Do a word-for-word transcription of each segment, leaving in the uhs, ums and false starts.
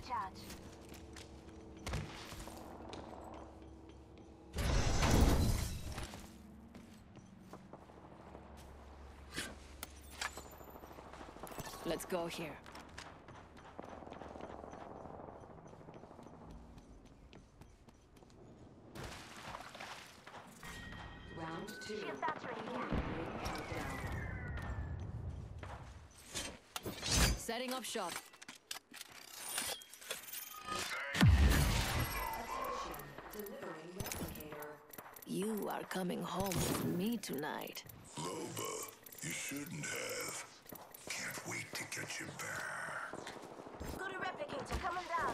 recharge. Let's go here. Round two. Shield battery here. Setting up shop. Delivering replicator. You are coming home with me tonight. Loba, you shouldn't have. Can't wait to get you back. Got a replicator coming down.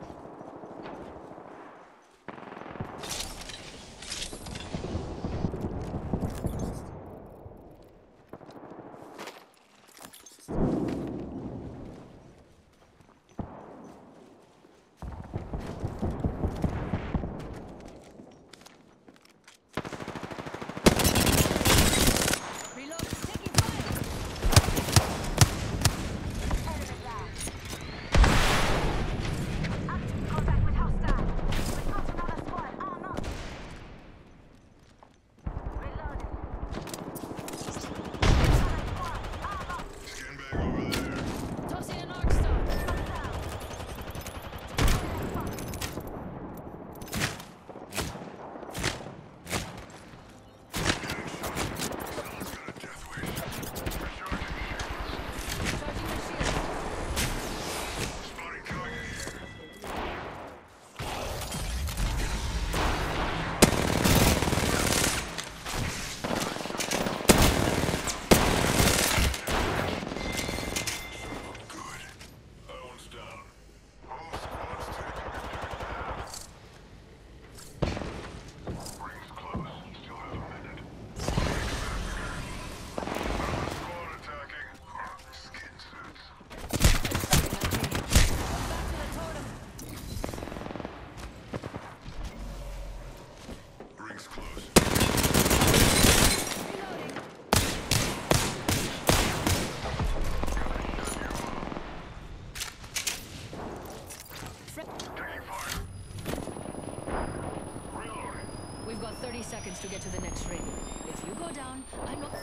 We've got thirty seconds to get to the next ring. If you go down, I'm not...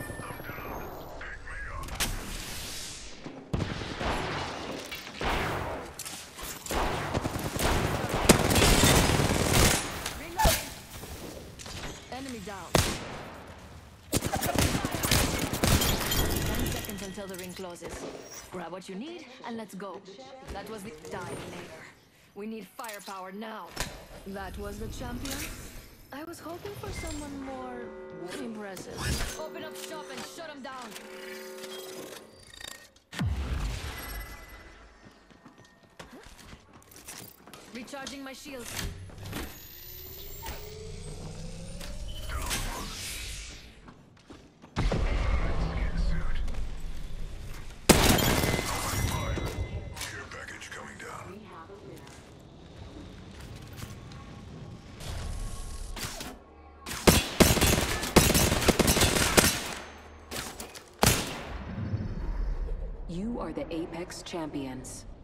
Enemy down. Ten seconds until the ring closes. Grab what you need and let's go. That was the die later. We need firepower now. That was the champion? I was hoping for someone more impressive. Open up shop and shut him down. Recharging my shields. You are the Apex Champions.